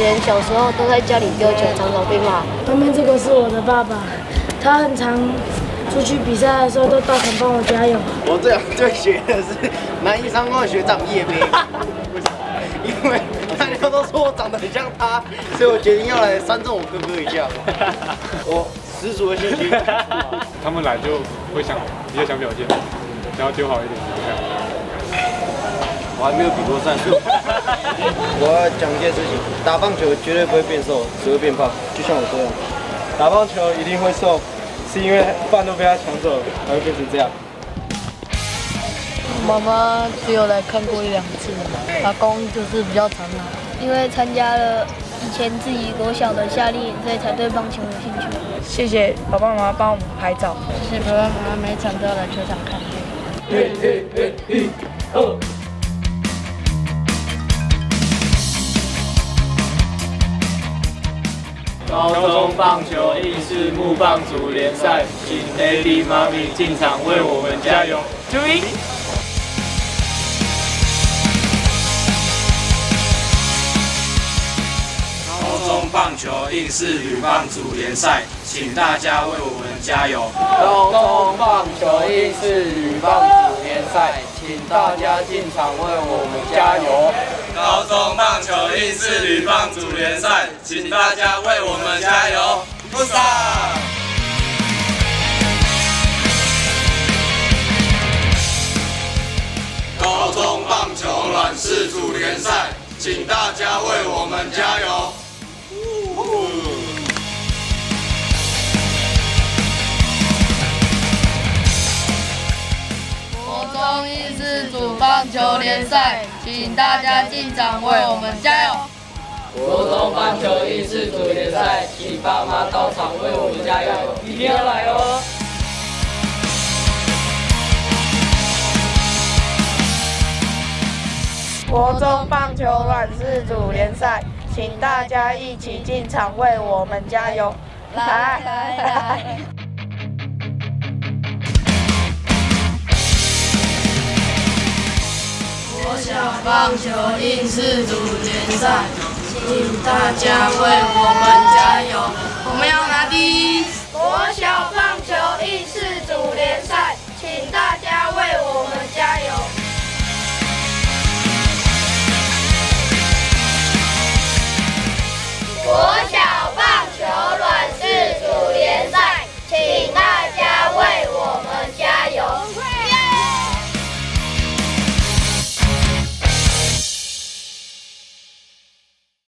前小时候都在家里丢球，常常被骂。 后面这个是我的爸爸，他很常出去比赛的时候都到场帮我加油。 我最学的是南一商工的学长叶飞，为什么？因为大家都说我长得很像他，所以我决定要来煽动我哥哥一下。我十足的信心。 他们来就会比较想表现，想要丢好一点。 我还没有比过战术。我要讲一件事情，打棒球绝对不会变瘦，只会变胖，就像我这样。打棒球一定会瘦，是因为饭都被他抢走了，才会变成这样。 妈妈只有来看过1、2次，阿公就是比较常来， 因为参加了以前自己国小的夏令营，所以才对棒球有兴趣。 谢谢爸爸妈妈帮我们拍照， 谢谢爸爸妈妈每场都要来球场看。 高中棒球义式木棒组联赛，请 Daddy 妈咪进场为我们加油！注意！ 高中棒球硬式铝棒组联赛，请大家为我们加油！ 高中棒球义式铝棒组联赛，请大家进场为我们加油！ 高中棒球硬式铝棒组联赛，请大家为我们加油！不傻！高中棒球软式组联赛，请大家为我们加油！ 国中义式组棒球联赛，请大家进场为我们加油！ 国中棒球义式组联赛，请爸妈到场为我们加油，一定要来哦！ 国中棒球软式组联赛，请大家一起进场为我们加油！来！国小棒球硬式组联赛，请大家为我们加油！我们要拿第一！ 国小棒球硬式组联赛，请大家